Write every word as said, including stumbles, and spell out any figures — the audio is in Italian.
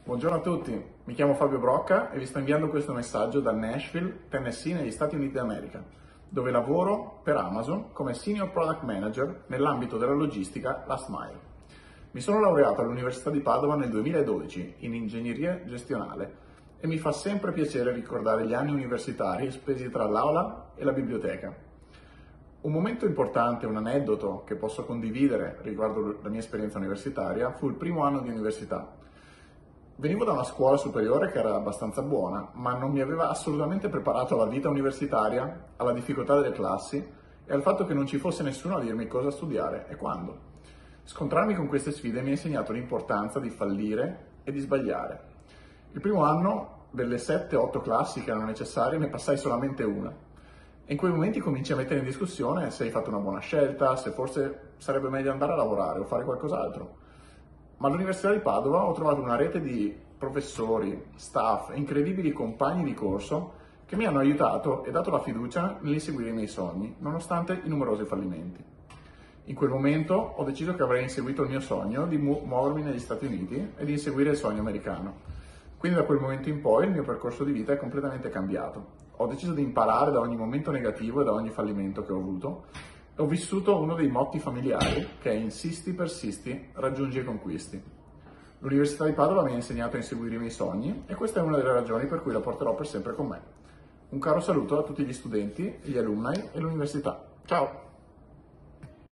Buongiorno a tutti, mi chiamo Fabio Brocca e vi sto inviando questo messaggio da Nashville, Tennessee, negli Stati Uniti d'America, dove lavoro per Amazon come Senior Product Manager nell'ambito della logistica Last Mile. Mi sono laureato all'Università di Padova nel duemiladodici in ingegneria gestionale e mi fa sempre piacere ricordare gli anni universitari spesi tra l'aula e la biblioteca. Un momento importante, un aneddoto che posso condividere riguardo la mia esperienza universitaria fu il primo anno di università. Venivo da una scuola superiore che era abbastanza buona, ma non mi aveva assolutamente preparato alla vita universitaria, alla difficoltà delle classi e al fatto che non ci fosse nessuno a dirmi cosa studiare e quando. Scontrarmi con queste sfide mi ha insegnato l'importanza di fallire e di sbagliare. Il primo anno, delle sette otto classi che erano necessarie, ne passai solamente una. E in quei momenti cominci a mettere in discussione se hai fatto una buona scelta, se forse sarebbe meglio andare a lavorare o fare qualcos'altro. Ma all'Università di Padova ho trovato una rete di professori, staff e incredibili compagni di corso che mi hanno aiutato e dato la fiducia nell'inseguire i miei sogni, nonostante i numerosi fallimenti. In quel momento ho deciso che avrei inseguito il mio sogno di mu- muovermi negli Stati Uniti e di inseguire il sogno americano. Quindi da quel momento in poi il mio percorso di vita è completamente cambiato. Ho deciso di imparare da ogni momento negativo e da ogni fallimento che ho avuto. Ho vissuto uno dei motti familiari che è insisti, persisti, raggiungi e conquisti. L'Università di Padova mi ha insegnato a inseguire i miei sogni e questa è una delle ragioni per cui la porterò per sempre con me. Un caro saluto a tutti gli studenti, gli alumni e l'università. Ciao!